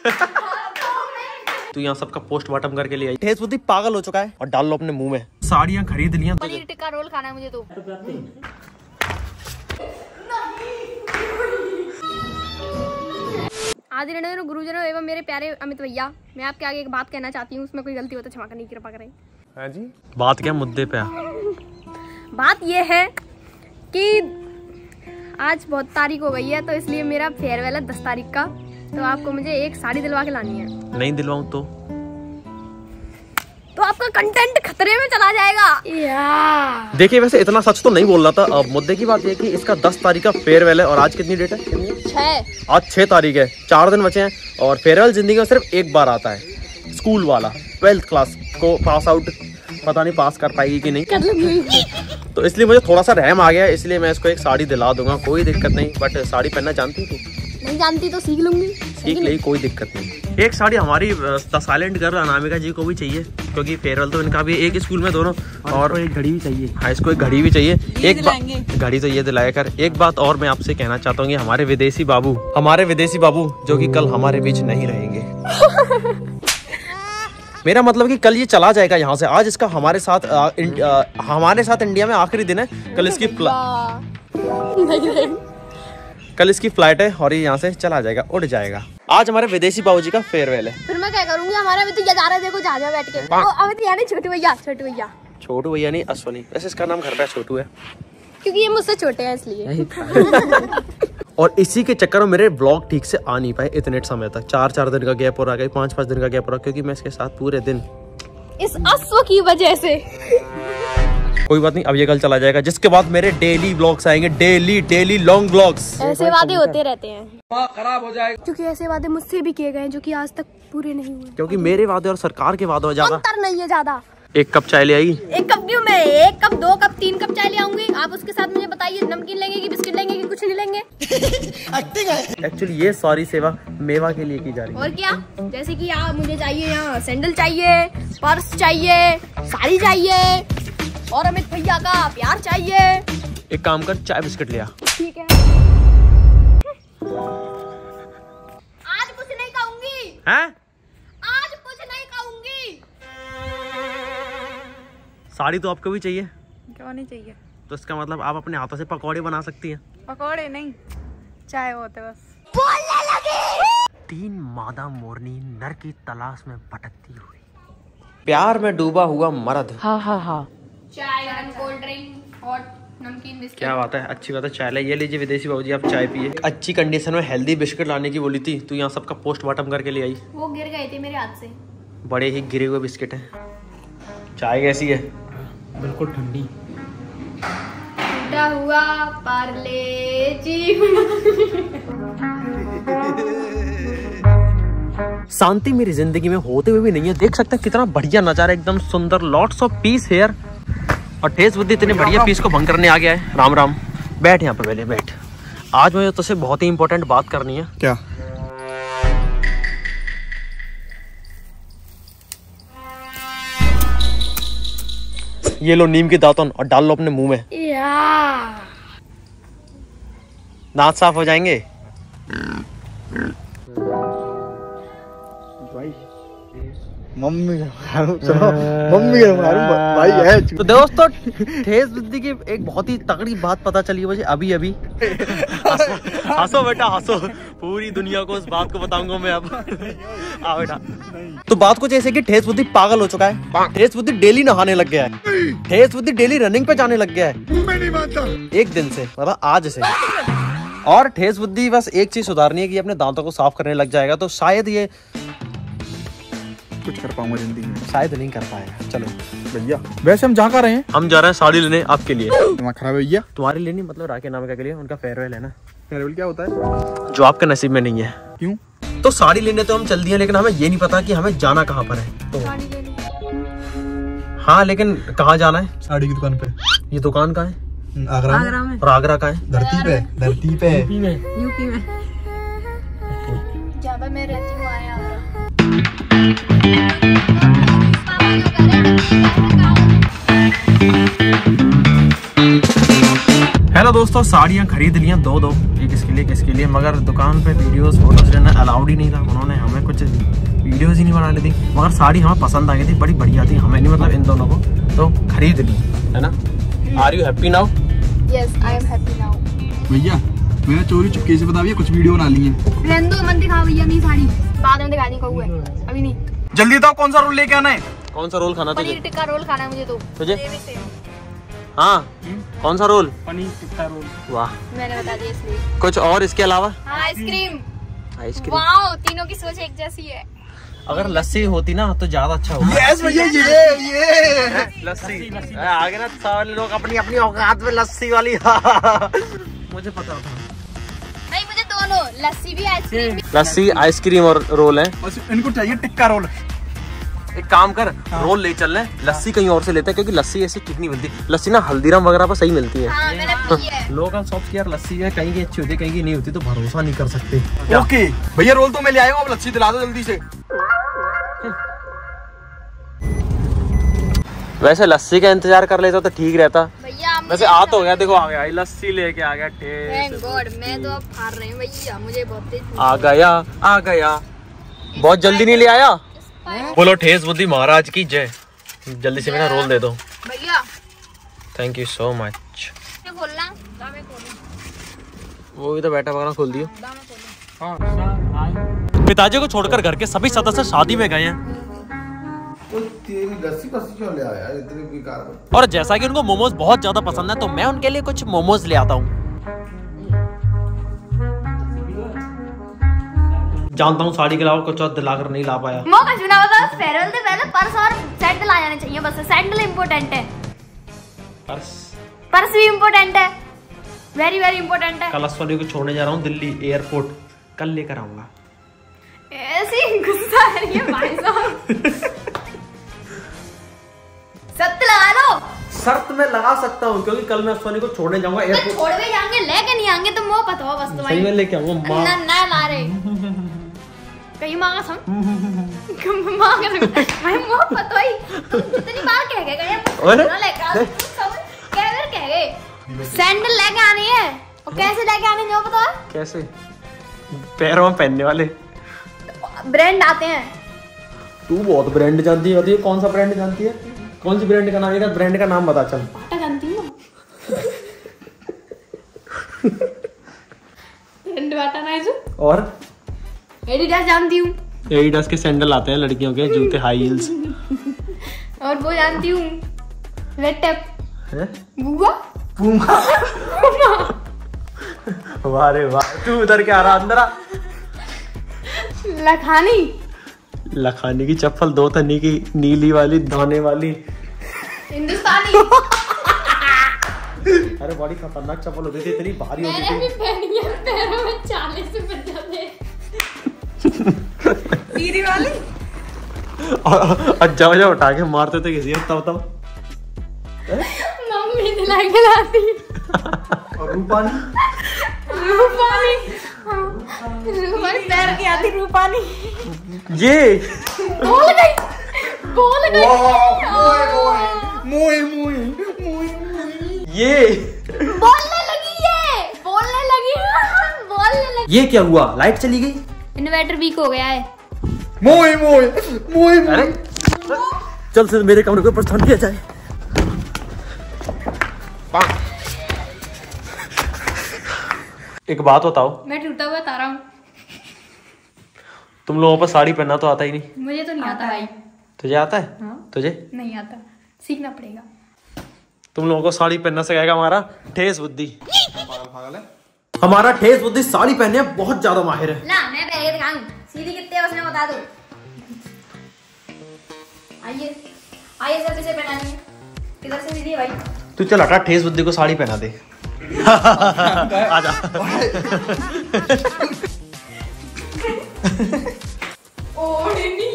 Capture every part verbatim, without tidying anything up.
तू यहाँ सबका पोस्टमार्टम करके ले आई। ठेस बुद्धि पागल हो चुका है और डाल लो अपने मुंह में। साड़ियाँ खरीद लिया, पनीर टिक्का रोल खाना है मुझे तो। आदि गुरुजनों एवं मेरे प्यारे अमित भैया, मैं आपके आगे एक बात कहना चाहती हूँ, उसमें कोई गलती हो तो क्षमा करने की कृपा करें। हाँ जी, बात क्या मुद्दे पे? बात ये है कि आज बहुत तारीख हो गई है, तो इसलिए मेरा फेयरवेल है दस तारीख का, तो आपको मुझे एक साड़ी दिलवा के लानी है। नहीं दिलवाऊं तो तो आपका कंटेंट खतरे में चला जाएगा। देखिए वैसे इतना सच तो नहीं बोल रहा था। अब मुद्दे की बात ये है कि इसका दस तारीख का फेयरवेल है और आज कितनी डेट है? छह। आज छह तारीख है, चार दिन बचे हैं। और फेयरवेल जिंदगी में सिर्फ एक बार आता है। स्कूल वाला ट्वेल्थ क्लास को पास आउट, पता नहीं पास कर पाएगी कि नहीं, तो इसलिए मुझे थोड़ा सा रहम आ गया, इसलिए मैं इसको एक साड़ी दिला दूंगा, कोई दिक्कत नहीं। बट साड़ी पहनना जानती थी? नहीं जानती तो सीख लूंगी। सीख ले, कोई दिक्कत नहीं। एक साड़ी हमारी the silent girl Anamika ji को भी चाहिए, क्योंकि फेयरवेल तो इनका भी एक स्कूल में दोनों। और एक घड़ी भी चाहिए। हाँ, इसको एक घड़ी भी चाहिए। एक घड़ी तो ये दिलाया कर। एक बात और मैं आपसे कहना चाहता हूँ, हमारे विदेशी बाबू हमारे विदेशी बाबू जो कि कल हमारे बीच नहीं रहेंगे। मेरा मतलब कि कल ये चला जाएगा यहाँ से। आज इसका हमारे साथ आ, इन, आ, हमारे साथ इंडिया में आखिरी दिन है। कल इसकी कल इसकी फ्लाइट है और ये यहाँ से चला जाएगा, उड़ जाएगा। आज हमारे विदेशी बाबूजी का फेयरवेल है। फिर मैं क्या करूंगी? हमारे अमित भैया जा रहे, देखो जा जा बैठ के। वो अमित भैया नहीं, छोटू भैया। छोटू भैया छोटू भैया नहीं, अश्वनी। वैसे इसका नाम घर पे छोटू है क्योंकि ये मुझसे छोटे हैं इसलिए। और इसी के चक्कर में मेरे ब्लॉग ठीक से आ नहीं पाए इतने समय तक। चार चार दिन का गैप हो रहा है, पाँच पाँच दिन का गैप हो रहा, क्योंकि मैं इसके साथ पूरे दिन इस अश्व की वजह से। कोई बात नहीं, अब ये कल चला जाएगा, जिसके बाद मेरे डेली ब्लॉग्स आएंगे। Daily daily long blogs. ऐसे वादे होते रहते हैं, खराब हो जाएगा। क्योंकि ऐसे वादे मुझसे भी किए गए हैं जो कि आज तक पूरे नहीं हुए। क्योंकि मेरे वादे और सरकार के वादे ज्यादा अंतर नहीं है ज्यादा। एक कप चाय ले आई। एक कप क्यों? मैं एक कप, दो कप, तीन कप चाय ले आऊंगी। आप उसके साथ मुझे बताइए, नमकीन लेंगे कि बिस्किट लेंगे कि कुछ नहीं लेंगे? एक्चुअली ये सारी सेवा मेवा के लिए की जा रही है। और क्या? जैसे कि आप मुझे चाहिए यहाँ सैंडल चाहिए, पर्स चाहिए, साड़ी चाहिए और अमित भैया का प्यार चाहिए। एक काम कर, चाय बिस्किट ले आ। ठीक है। आज कुछ नहीं खाऊंगी। हैं? आज कुछ नहीं खाऊंगी। साड़ी तो आपको भी चाहिए? क्यों नहीं चाहिए? तो इसका मतलब आप अपने हाथों से पकौड़े बना सकती हैं। पकौड़े नहीं, चाय होते बस। बोलने लगी। तीन मादा मोरनी नर की तलाश में भटकती हुई, प्यार में डूबा हुआ मर्द। हाँ हाँ हाँ। चाय, कोल्ड ड्रिंक और नमकीन बिस्किट। क्या बात है, अच्छी बात है। चाय ले, ये लीजिए विदेशी बाबूजी, आप चाय पिए। अच्छी कंडीशन में हेल्दी बिस्किट लाने की बोली थी, तू यहाँ सबका पोस्टमार्टम करके ले आई। वो गिर गए थे मेरे हाथ से। बड़े ही गिरे हुए बिस्किट हैं। चाय कैसी है? बिल्कुल ठंडी। टूटा हुआ पार्ले जी। शांति मेरी जिंदगी में होते हुए भी नहीं है। देख सकते हैं कितना बढ़िया नजारा, एकदम सुंदर, लॉट्स ऑफ पीस हेयर। और ठेस बुद्धि इतने बढ़िया पीस को भंग करने आ गया है। राम राम, बैठ यहाँ पे पहले बैठ। आज मुझे तुझसे बहुत ही इंपॉर्टेंट बात करनी है। क्या? ये लो नीम की दातुन और डाल लो अपने मुंह में। दांत साफ हो जाएंगे। मम्मी सुनो, मम्मी भाई है। तो दोस्तों, ठेस बुद्धि की एक बहुत ही तगड़ी बात पता चली मुझे अभी अभी। हंसो बेटा हंसो, पूरी दुनिया को उस बात को बताऊंगा मैं अब। आ बेटा। तो बात कुछ ऐसे कि ठेस बुद्धि पागल हो चुका है। ठेस बुद्धि डेली नहाने लग गया है। ठेस बुद्धि डेली रनिंग पे जाने लग गया है। मैं नहीं मानता। एक दिन से, मतलब आज से। और ठेस बुद्धि बस एक चीज सुधारनी है कि अपने दांतों को साफ करने लग जाएगा, तो शायद ये कुछ कर पाऊंगा जिंदगी में। शायद नहीं कर पाएगा। चलो भैया, वैसे हम जहाँ का रहे हैं? हम जा रहे हैं साड़ी लेने आपके लिए। दिमाग खराब है भैया। तुम्हारे लिए नहीं, मतलब राके नामिका के लिए, उनका फेयरवेल है ना। फेयरवेल क्या होता है? जो आपके नसीब में नहीं है। क्यों? तो साड़ी लेने तो हम चल दिए, लेकिन हमें ये नहीं पता कि हमें जाना कहाँ पर है। तो हाँ, लेकिन कहाँ जाना है? साड़ी की दुकान पे। ये दुकान कहाँ है? आगरा आगरा में। और आगरा कहाँ है? धरती पे। धरती पे यूपी में। यूपी में जहाँ पे मैं रहती हूँ आया। हेलो दोस्तों, साड़ियाँ खरीद लिया दो दो, एक इसके लिए किसके लिए, मगर दुकान पे वीडियोस फोटोज लेना अलाउड ही नहीं था। उन्होंने हमें कुछ वीडियोस ही नहीं बना लेती, मगर साड़ी हमें पसंद आ गई थी, बड़ी बढ़िया थी, हमें नहीं मतलब इन दोनों को, तो खरीद ली है ना। Are you happy now? Yes I am happy now. भैया मेरा चोरी चुपके से बता भैया, कुछ वीडियो बना ली है। रेंदो मत दिखाओ भैया मेरी साड़ी, बाद में दिखा दी कहूँ है, अभी नहीं। जल्दी बताओ कौन सा रोल लेके आना है? कौन सा रोल खाना तुझे? पनीर टिक्का रोल खाना है मुझे तो। तुझे? हाँ कौन सा रोल? पनीर टिक्का रोल। वाह, मैंने बता दिया इसलिए। कुछ और इसके अलावा? आइसक्रीम। आइसक्रीम। वाओ, तीनों की सोच एक जैसी है। अगर लस्सी होती ना तो ज्यादा अच्छा होता। यस भैया, ये ये लस्सी आगे ना सारे लोग अपनी अपनी औकात में लस्सी वाली मुझे पता था। नहीं मुझे दोनों, लस्सी भी आइसक्रीम भी। लस्सी आइसक्रीम और रोल है। इनको चाहिए टिक्का रोल। एक काम कर, रोल ले चल रहे, लस्सी कहीं और से लेते हैं, क्योंकि लस्सी ऐसी ठीक नहीं मिलती। लस्सी ना हल्दीराम वगैरह पर सही मिलती है। हाँ, मैंने पी है। लोकल शॉप्स की यार लस्सी है, कहीं की अच्छी होती है कहीं की नहीं होती, तो भरोसा नहीं कर सकते। ओके भैया, रोल तो मैं ले आया हूँ, अब लस्सी दिला दो जल्दी से। वैसे लस्सी का इंतजार कर लेता तो ठीक रहता। भैया वैसे आ तो गया, देखो आ गया लस्सी लेके आ गया। थैंक गॉड, मैं तो अब हार रही हूँ भैया, मुझे बहुत तेज आ गया आ गया, बहुत जल्दी नहीं ले आया। बोलो ठेस बुद्धि महाराज की जय। जल्दी से मेरा रोल दे दो भैया। Thank you so much. खोलना दामे खोलो, वो भी तो बैठा वगैरह खोल दियो। दामे खोलो। पिताजी को छोड़कर घर के सभी सदस्य शादी में गए हैं, लस्सी क्यों ले आया इतनी बेकार। और जैसा कि उनको मोमोज बहुत ज्यादा पसंद है, तो मैं उनके लिए कुछ मोमोज ले आता हूँ। जानता हूँ साड़ी के अलावा कुछ और दिलाकर नहीं ला पाया। मौका चुना होता फेयरवेल से पहले पर्स और सैंडल आ जाने चाहिए, बस सैंडल इम्पोर्टेंट है। पर्स पर्स भी इम्पोर्टेंट है, वेरी वेरी इम्पोर्टेंट है। कल अस्वाली को छोड़ने जा रहा हूँ दिल्ली एयरपोर्ट, कल लेकर आऊंगा। ऐसी गुस्सा है ये भाई साहब। शर्त लगा लो। शर्त में लगा सकता हूँ, क्योंकि कल मैं अस्वाली को छोड़ने जाऊंगा तो एयरपोर्ट। छोड़ भी जाएंगे, लेके नहीं आएंगे तो मोह पता हो बस सही तुम्हारी। में लेके आऊंगा माँ। ना ना ला रहे कहीं मांगा सम मांगा मैं मोह पता ही तुम कितनी बार कह गए गए अरे ना लेके आ सब कह बार कह गए सैंडल लेके आनी है, और कैसे लेके आने जो पता है? कैसे? पैरों में पहनने वाले ब्रांड आते हैं। तू बहुत ब्रांड जानती है, ये कौन सा ब्रांड जानती है? कौन सी ब्रांड का नाम है? ब्रांड का नाम बता चल। बाटा जानती हूँ ब्रांड बाटा ना जो, और एडिडास जानती हूँ। एडिडास के सैंडल आते हैं लड़कियों के, जूते हाई हील्स। और वो जानती हूँ रेड टेप हैं? बुआ पूमा। वाह रे वाह, तू उधर क्या रहा? अंदर आ। लखानी लखानी की चप्पल, दो तनी की नीली वाली दाने वाली हिंदुस्तानी। अरे बड़ी खतरनाक चप्पल होती थी, इतनी भारी होती मैंने भी थी। पहनी है, पैरों में चालीस से बजा दे। सीरी वाली और अज्जा वजा उठा के मारते थे किसी तब तब। मम्मी दिला के लाती। और रूपानी रूपानी रूपानी पैर की आती रूपानी। ये बोल गई बोल गई मोए मोए मोए ये बोलने लगी है बोलने लगी बोलने लगी। ये क्या हुआ? लाइट चली गई। इन्वर्टर वीक हो गया है। मोए मोए मोए। अरे चल से मेरे कमरे को प्रस्थान किया जाए। एक बात बताओ, मैं टूटा हुआ तारा हूँ। तुम लोगों पर साड़ी पहनना तो आता ही नहीं। मुझे तो नहीं आता भाई। तुझे आता है? हाँ? तुझे नहीं आता, सीखना पड़ेगा। तुम लोगों को साड़ी पहनना सिखाएगा हमारा ठेस बुद्धि। पागल है। हमारा ठेस बुद्धि साड़ी पहनने में बहुत ज्यादा माहिर है। ला मैं पहन के दिखाऊं सीधी कितने है उसने बता दो। आइए आइए सर किसे पहनानी है? किधर से सीधी है भाई? तू चल हटा, ठेस बुद्धि को साड़ी पहना दे। आजा। ओढ़नी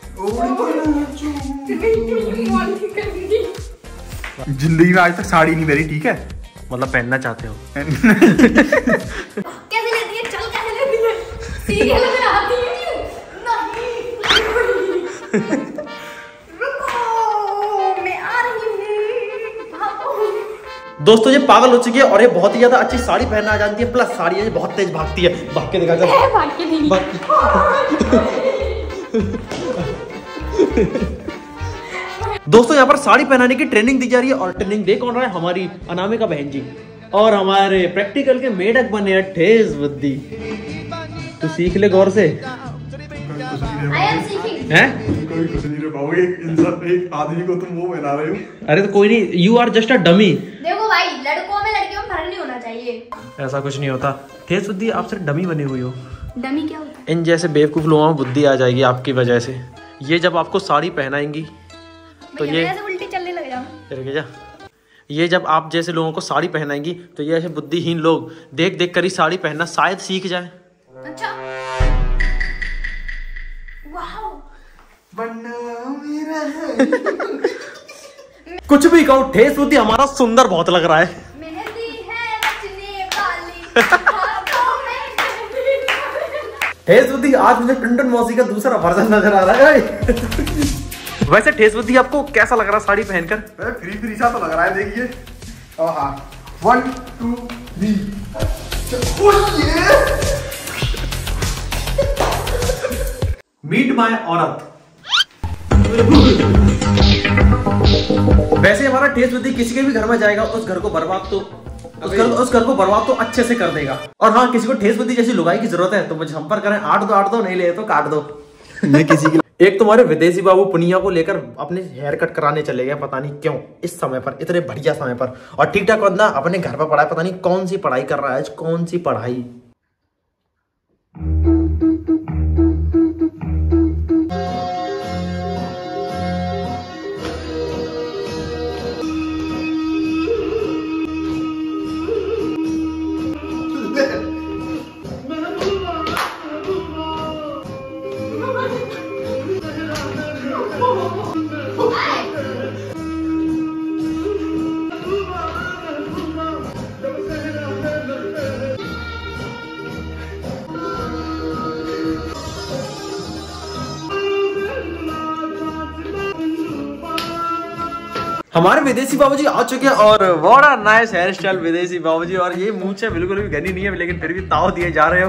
जिंदगी में आज तक साड़ी नहीं पहनी, ठीक है? मतलब पहनना चाहते हो? कैसे लेती है? चल कैसे लेती है? सीरियल में आती है नहीं। रुको मैं आ रही हूँ। भागो। दोस्तों ये पागल हो चुकी है और ये बहुत ही ज्यादा अच्छी साड़ी पहनना जानती है, प्लस साड़ी ये बहुत तेज भागती है। भाग के दिखा चल। भाग के नहीं। भाग के। दोस्तों यहाँ पर साड़ी पहनाने की ट्रेनिंग दी जा रही है और ट्रेनिंग दे कौन रहा है? हमारी अनामिका बहन जी और हमारे प्रैक्टिकल के मेढक बने हैं ठेस बुद्धि। तू सीख ले गौर से हैं? कोई कुछ नहीं पाओगे, इंसान एक आदमी को तुम वो बना रहे हो। अरे तो कोई नहीं, you are just a dummy. देखो भाई, लड़कों में लड़कियों में फर्क नहीं होना चाहिए। ऐसा कुछ नहीं होता ठेस बुद्धि, आप सिर्फ डमी बनी हुई हो। डमी क्या होता है? इन जैसे बेवकूफ लोगों में बुद्धि आ जाएगी आपकी वजह से। ये जब आपको साड़ी पहनाएंगी तो ये उल्टी चलने लग जाऊं। जा ये जब आप जैसे लोगों को साड़ी पहनाएंगी तो ये ऐसे बुद्धिहीन लोग देख देख कर ही साड़ी पहनना शायद सीख जाए। अच्छा, वाओ, कुछ भी कहो, ठेस बुद्धि हमारा सुंदर बहुत लग रहा है। मेहंदी है रचने वाली हाथों में। ठेस बुद्धि आज मुझे टुनटुन मौसी का दूसरा वर्जन नजर आ रहा है। वैसे ठेस बुद्धि आपको कैसा लग रहा है साड़ी पहनकर? फ्री फ्री सा तो लग रहा है, देखिए। One two three. Meet my औरत। वैसे हमारा ठेस बुद्धि किसी के भी घर में जाएगा, उस घर को बर्बाद तो उस घर, उस घर को बर्बाद तो अच्छे से कर देगा। और हाँ, किसी को ठेस बुद्धि जैसी लुगाई की जरूरत है तो मुझे संपर्क करें। आठ दो आठ दो, नहीं ले तो काट दो। मैं किसी की एक तुम्हारे विदेशी बाबू पुनिया को लेकर अपने हेयर कट कराने चले गए, पता नहीं क्यों इस समय पर, इतने बढ़िया समय पर। और ठीक ठाक बंदा अपने घर पर पढ़ा है, पता नहीं कौन सी पढ़ाई कर रहा है, कौन सी पढ़ाई। हमारे विदेशी बाबूजी आ चुके हैं और what a nice hair style विदेशी बाबूजी। और ये मुंह से बिल्कुल भी घनी नहीं है, लेकिन फिर भी ताव दिए जा रहे हो।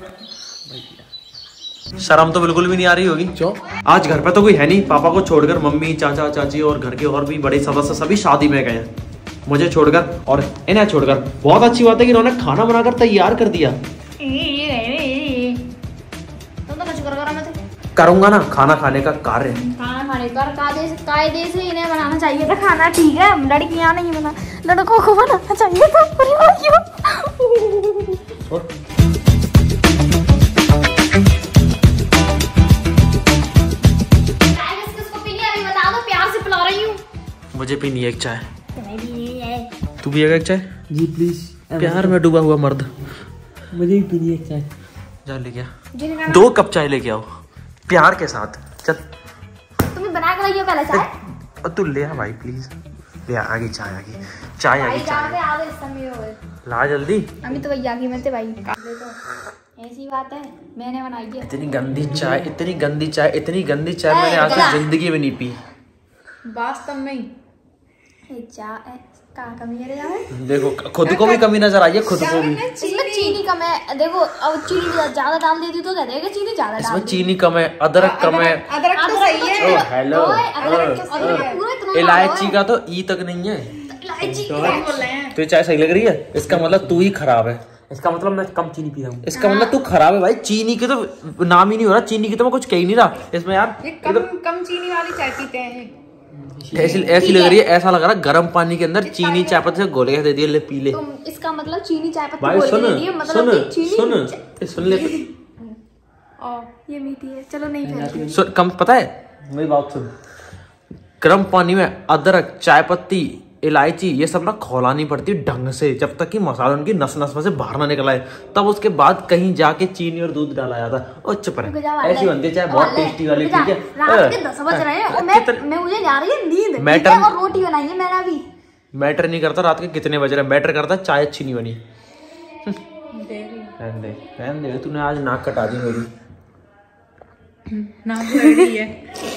शर्म तो बिल्कुल भी नहीं आ रही होगी। क्यों? आज घर पे तो कोई है नहीं, पापा को छोड़कर मम्मी, चाचा, चाची और घर के और भी बड़े सदस्य सभी शादी में गए हैं, मुझे छोड़कर और इन्हें छोड़कर। बहुत अच्छी बात है कि इन्होंने खाना बनाकर तैयार कर दिया। करूंगा ना खाना खाने का कार्य। खाना खाने का कायदे से कायदे से इन्हें बनाना चाहिए था खाना, ठीक है? लड़कियां नहीं बना, लड़कों को बनाना चाहिए था। बता दो, प्यार से पिला रही हूँ। मुझे पीनी है एक चाय। तू भी एक चाय? जी प्लीज। प्यार में डूबा हुआ मर्द। मुझे भी पीनी है एक चाय। जा लेके आ, दो कप चाय लेके आओ प्यार के साथ। चल तुम्हें बना कर लाइए पहले चाय। तू ले आ भाई प्लीज, ले आ। आगे चाय आ गई, चाय आ गई, चाय ला जल्दी। अभी तो भैया की मत भाई, ऐसी बात है, मैंने बनाई है। इतनी गंदी चाय, इतनी गंदी चाय, इतनी गंदी चाय मैंने आज तक जिंदगी में नहीं पी। वास्तव में चाय का कमी है यार। देखो खुद को भी कमी नजर आई है, खुद को भी। इसमें चीनी कम है, देखो अब चीनी ज्यादा डाल देती तो कहते हैं कि चीनी ज्यादा डाल। इसमें चीनी कम है, अदरक कम है। अदरक तो सही है। हेलो, इलायची का तो ई तक नहीं है। इलायची तो ये चाय सही लग रही है, इसका मतलब तू ही खराब है। इसका मतलब मैं कम चीनी पी रहा हूँ। इसका मतलब तू खराब है भाई। चीनी की तो नाम ही नहीं हो रहा, चीनी की तो मैं कुछ कह ही नहीं रहा इसमें यार। ये कम कम चीनी वाली चाय पीते हैं। ऐसी ऐसी लग रही है, ऐसा लग रहा है गर्म पानी के अंदर चीनी चाय पत्ती से घोल के दे दिया, ले पी ले। तुम इसका मतलब चीनी चाय पत्ती भाई घोल सुन के दे दिए, मतलब सुन कि चीनी सुन सुन ले। ये मीठी है, चलो नहीं फेंकती। सुन, कम पता है मेरी बात सुन। गर्म पानी में अदरक, चाय पत्ती, इलायची ये सब ना खौलानी पड़ती है ढंग से, जब तक कि मसाला उनकी नस नस में से बाहर ना निकल आए, तब उसके बाद कहीं जाके चीनी और दूध डाला जाता है। और चुप रहे, ऐसी बनती है चाय, बहुत टेस्टी वाली। ठीक है, रात के दस बज रहे हैं और मैं मैं मुझे जा रही है नींद। मैटर और रोटी बनाई है मैंने अभी। मैटर नहीं करता रात के कितने बज रहे, मैटर करता चाय अच्छी नहीं बनी। रहने दे, रहने दे, तूने आज नाक कटा दी मेरी। नाक लग रही है।